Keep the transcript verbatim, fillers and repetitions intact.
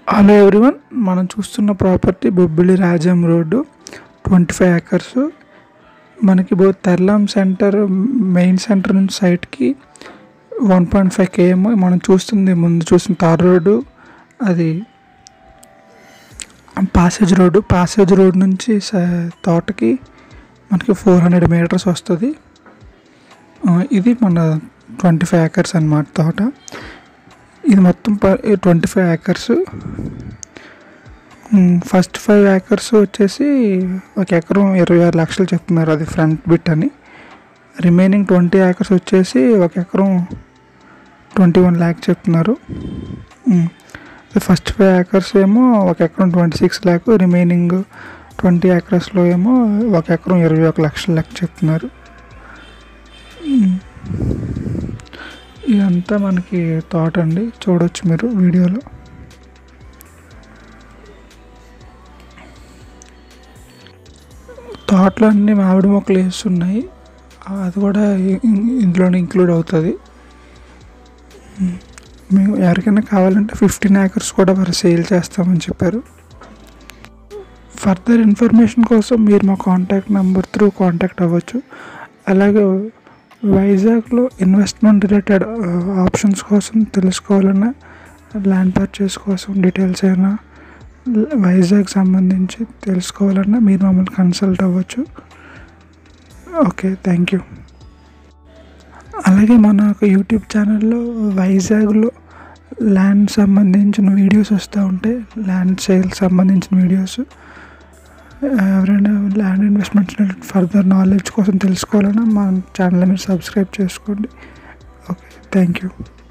Hello everyone, మనం చూస్తున్న property Bobbili Rajam road, twenty five acres. మనకి both Therlam center main center నుంచి సైట్కి వన్ పాయింట్ ఫైవ్ కేఎం. మనం చూస్తుంది ముందు చూసిన తార్ రోడ్డు, అది పాసేజ్ రోడ్డు. పాసేజ్ రోడ్ నుంచి తోటకి మనకి ఫోర్ హండ్రెడ్ మీటర్స్ వస్తుంది. ఇది మన ట్వంటీ ఫైవ్ ఏకర్స్ అన్నమాట తోట. ఇది మొత్తం twenty five acres. First five acres వచ్చేసి ఒక ఎకరం ఇరవై ఆరు లక్షలు చెప్తున్నారు, అది ఫ్రంట్ బిట్ అని. రిమైనింగ్ ట్వంటీ ఏకర్స్ వచ్చేసి ఒక ఎకరం ట్వంటీ వన్ ల్యాక్ చెప్తున్నారు. ఫస్ట్ ఫైవ్ ఏకర్స్ ఏమో ఒక ఎకరం twenty six lakh, remaining twenty ఏకర్స్లో ఏమో ఒక ఎకరం ఇరవై ఒక లక్షల లెక్క చెప్తున్నారు. ఇదంతా మనకి తోట అండి, చూడవచ్చు మీరు వీడియోలో. తోటలో అన్ని మామిడి మొక్కలు వేస్తున్నాయి, అది కూడా ఇందులోనే ఇంక్లూడ్ అవుతుంది. మేము ఎవరికైనా కావాలంటే ఫిఫ్టీన్ ఏకర్స్ కూడా వారు సేల్ చేస్తామని చెప్పారు. ఫర్దర్ ఇన్ఫర్మేషన్ కోసం మీరు మా కాంటాక్ట్ నెంబర్ త్రూ కాంటాక్ట్ అవ్వచ్చు. అలాగే వైజాగ్లో ఇన్వెస్ట్మెంట్ రిలేటెడ్ ఆప్షన్స్ కోసం తెలుసుకోవాలన్నా, ల్యాండ్ పర్చేస్ కోసం డీటెయిల్స్ అయినా, వైజాగ్ సంబంధించి తెలుసుకోవాలన్నా మీరు మమ్మల్ని కన్సల్ట్ అవ్వచ్చు. Okay, thank you. అలాగే మన యూట్యూబ్ ఛానల్లో వైజాగ్లో ల్యాండ్ సంబంధించిన వీడియోస్ వస్తూ ఉంటాయి, ల్యాండ్ సేల్ సంబంధించిన వీడియోస్. ఎవరైనా ల్యాండ్ ఇన్వెస్ట్మెంట్స్ ఫర్దర్ నాలెడ్జ్ కోసం తెలుసుకోవాలన్నా మా ఛానల్ మీరు సబ్స్క్రైబ్ చేసుకోండి. Okay, thank you.